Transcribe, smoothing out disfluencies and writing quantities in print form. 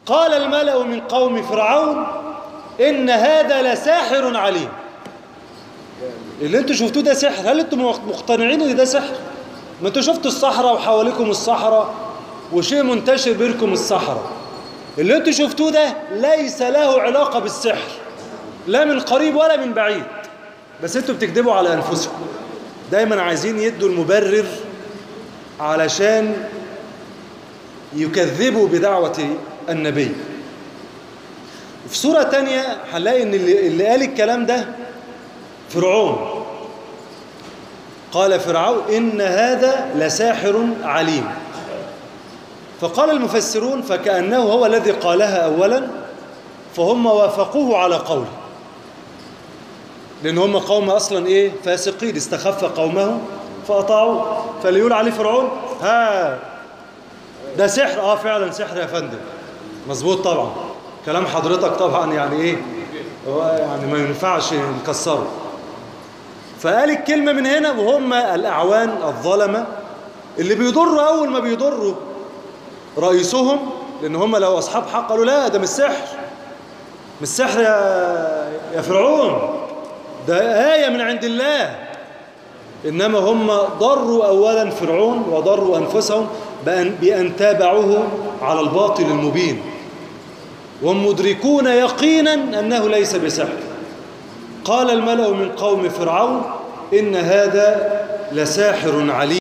قال الملأ من قوم فرعون إن هذا لساحر عليم. اللي انتوا شفتوه ده سحر. هل انتوا مقتنعين ان ده سحر؟ ما انتوا شفتوا الصحراء وحواليكم الصحراء وشيء منتشر بينكم الصحراء. اللي انتوا شفتوه ده ليس له علاقة بالسحر، لا من قريب ولا من بعيد. بس انتوا بتكذبوا على انفسكم، دايما عايزين يدوا المبرر علشان يكذبوا بدعوة النبي. في سورة تانية هنلاقي ان اللي قال الكلام ده فرعون. قال فرعون إن هذا لساحر عليم. فقال المفسرون فكأنه هو الذي قالها أولا، فهم وافقوه على قوله، لأن هم قوم أصلا إيه؟ فاسقين، استخف قومه فأطاعوه. فليقول عليه فرعون ها ده سحر. فعلا سحر يا فندم، مظبوط طبعا، كلام حضرتك طبعا يعني إيه، يعني ما ينفعش نكسره. فقال الكلمة من هنا، وهم الأعوان الظلمة اللي بيضروا أول ما بيضروا رئيسهم، لأن هم لو أصحاب حق قالوا لا ده مش سحر، مش سحر يا فرعون، ده آية من عند الله. إنما هم ضروا أولا فرعون وضروا أنفسهم بأن تابعوه على الباطل المبين، وهم مدركون يقينا أنه ليس بسحر. قال الملأ من قوم فرعون إن هذا لساحر عليم.